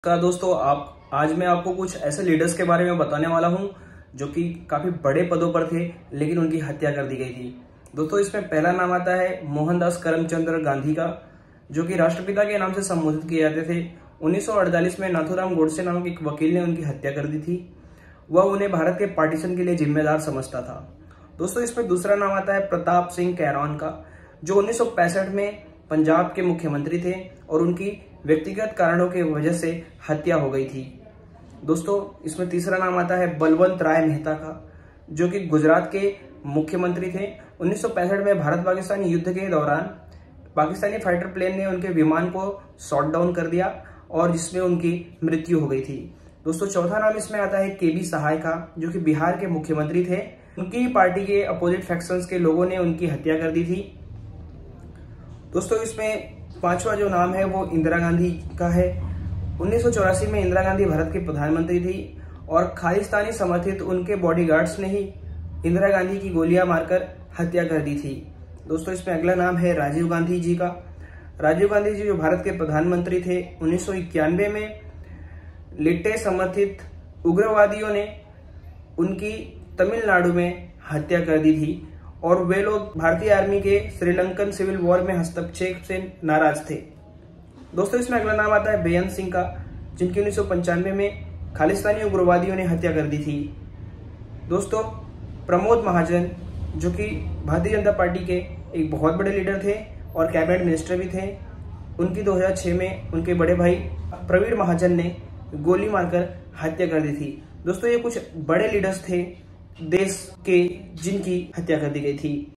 का दोस्तों आप आज मैं आपको कुछ ऐसे लीडर्स के बारे में बताने वाला हूं जो कि काफी बड़े पदों पर थे लेकिन उनकी हत्या कर दी गई थी। दोस्तों इसमें पहला नाम आता है मोहनदास करमचंद गांधी का, जो कि राष्ट्रपिता के नाम से संबोधित किए जाते थे। 1948 में नाथूराम गोडसे नामक एक वकील ने उनकी हत्या कर दी थी। वह उन्हें भारत के पार्टीशन के लिए जिम्मेदार समझता था। दोस्तों इसमें दूसरा नाम आता है प्रताप सिंह कैरॉन का, जो 1965 में पंजाब के मुख्यमंत्री थे और उनकी व्यक्तिगत कारणों की वजह से हत्या हो गई थी। दोस्तों इसमें तीसरा नाम आता है बलवंत राय मेहता का, जो कि गुजरात के मुख्यमंत्री थे। 1965 में भारत पाकिस्तान युद्ध के दौरान पाकिस्तानी फाइटर प्लेन ने उनके विमान को शॉट डाउन कर दिया और जिसमें उनकी मृत्यु हो गई थी। दोस्तों चौथा नाम इसमें आता है केबी सहाय का, जो कि बिहार के मुख्यमंत्री थे। उनकी पार्टी के अपोजिट फैक्शंस के लोगों ने उनकी हत्या कर दी थी। दोस्तों इसमें पांचवा जो नाम है वो इंदिरा गांधी का है। 1984 में इंदिरा गांधी भारत की प्रधानमंत्री थी और खालिस्तानी समर्थित उनके बॉडीगार्ड्स ने ही इंदिरा गांधी की गोलियां मारकर हत्या कर दी थी। दोस्तों इसमें अगला नाम है राजीव गांधी जी का। राजीव गांधी जी जो भारत के प्रधानमंत्री थे, 1991 में लिट्टे समर्थित उग्रवादियों ने उनकी तमिलनाडु में हत्या कर दी थी और वे लोग भारतीय आर्मी के श्रीलंकन सिविल वॉर में हस्तक्षेप से नाराज थे। दोस्तों इसमें अगला नाम आता है बेअंत सिंह का, जिनकी 1995 में खालिस्तानी उग्रवादियों ने हत्या कर दी थी। दोस्तों प्रमोद महाजन, जो कि भारतीय जनता पार्टी के एक बहुत बड़े लीडर थे और कैबिनेट मिनिस्टर भी थे, उनकी 2006 में उनके बड़े भाई प्रवीण महाजन ने गोली मारकर हत्या कर दी थी। दोस्तों ये कुछ बड़े लीडर्स थे देश के जिनकी हत्या कर दी गई थी।